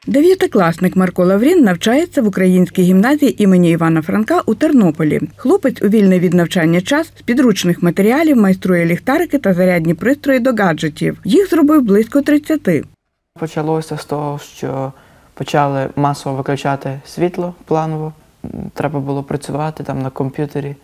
Дев'ятикласник Марко Лаврін навчається в українській гімназії імені Івана Франка у Тернополі. Хлопець у вільний від навчання час з підручних матеріалів майструє ліхтарики та зарядні пристрої до гаджетів. Їх зробив близько 30. Почалося з того, що почали масово виключати світло планово. Треба було працювати там на комп'ютері.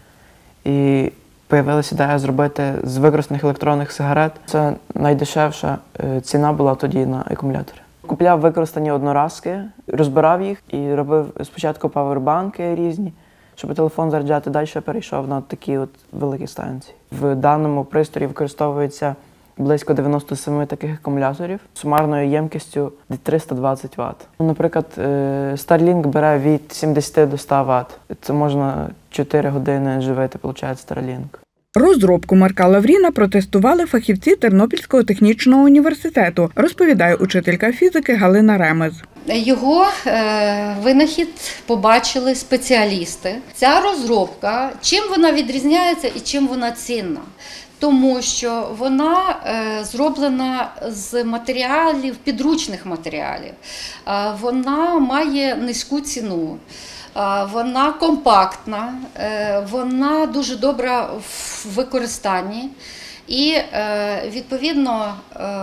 І з'явилася ідея зробити з використаних електронних сигарет. Це найдешевша ціна була тоді на акумулятори. Купляв використані одноразки, розбирав їх і робив спочатку павербанки різні, щоб телефон заряджати. Далі перейшов на такі от великі станції. В даному пристрої використовується близько 97 таких акумуляторів з сумарною ємкістю 320 Вт. Наприклад, Starlink бере від 70 до 100 Вт. Це можна 4 години живити, виходить, Starlink. Розробку Марка Лавріна протестували фахівці Тернопільського технічного університету, розповідає учителька фізики Галина Ремез. Його винахід побачили спеціалісти. Ця розробка, чим вона відрізняється і чим вона цінна? Тому що вона зроблена з матеріалів, підручних матеріалів. Вона має низьку ціну. Вона компактна, вона дуже добра в використанні і, відповідно,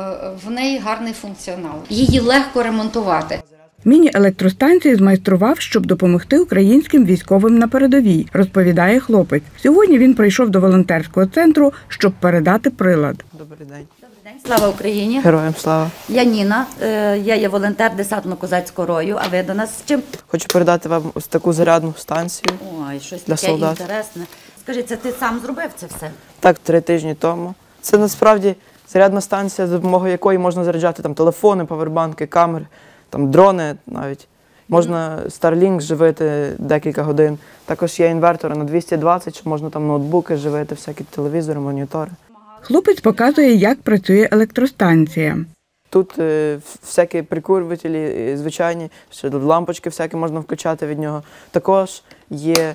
в неї гарний функціонал. Її легко ремонтувати. Міні-електростанції змайстрував, щоб допомогти українським військовим на передовій, розповідає хлопець. Сьогодні він прийшов до волонтерського центру, щоб передати прилад. Добрий день. Слава Україні! Героям слава! Я Ніна, я є волонтер десантно-козацького рою, а ви до нас з чим? Хочу передати вам ось таку зарядну станцію. Ой, щось для таке солдат. Інтересне. Скажіть, це ти сам зробив це все? Так, 3 тижні тому. Це насправді зарядна станція, за допомогою якої можна заряджати там телефони, павербанки, камери, там дрони навіть. Можна Starlink живити декілька годин. Також є інвертори на 220, що можна там ноутбуки живити, всякі телевізори, монітори. Хлопець показує, як працює електростанція. Тут всякі прикурювателі звичайні, ще лампочки всякі можна включати від нього. Також є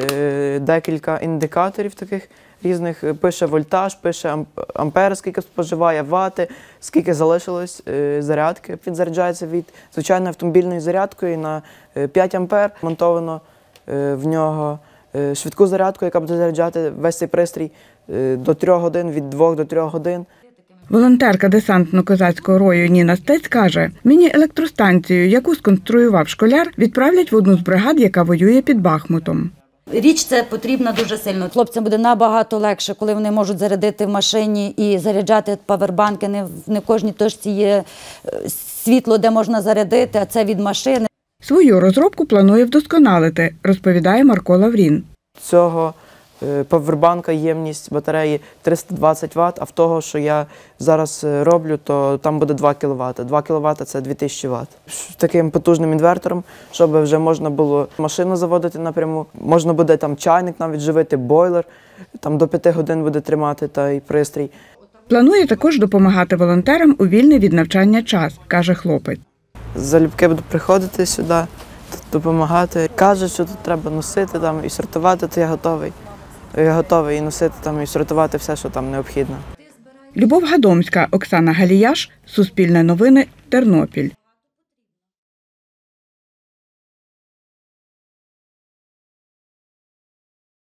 декілька індикаторів таких різних. Пише вольтаж, пише ампер, скільки споживає, вати, скільки залишилось зарядки. Він заряджається від звичайної автомобільної зарядкою на 5 ампер. Монтовано в нього швидку зарядку, яка буде заряджати весь цей пристрій до 3 годин, від 2 до 3 годин. Волонтерка десантно-козацького рою Ніна Стець каже, міні-електростанцію, яку сконструював школяр, відправлять в одну з бригад, яка воює під Бахмутом. Річ це потрібна дуже сильно. Хлопцям буде набагато легше, коли вони можуть зарядити в машині і заряджати павербанки. Не в кожній точці є світло, де можна зарядити, а це від машини. Свою розробку планує вдосконалити, розповідає Марко Лаврін. Цього павербанка ємність батареї 320 Вт, а в того, що я зараз роблю, то там буде 2 кВт. 2 кВт – це 2000 Вт. Таким потужним інвертором, щоб вже можна було машину заводити напряму, можна буде там чайник навіть живити, бойлер, там до 5 годин буде тримати той пристрій. Планує також допомагати волонтерам у вільний від навчання час, каже хлопець. Залюбки буду приходити сюди, допомагати. Кажуть, що тут треба носити там, і сортувати, то я готовий. Я готовий і носити там, і сортувати все, що там необхідно. Любов Гадомська, Оксана Галіяш, Суспільне новини, Тернопіль.